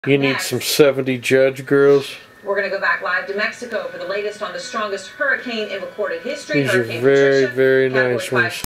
You need some 70 Judge Grilles. We're going to go back live to Mexico for the latest on the strongest hurricane in recorded history. These are very, very nice ones.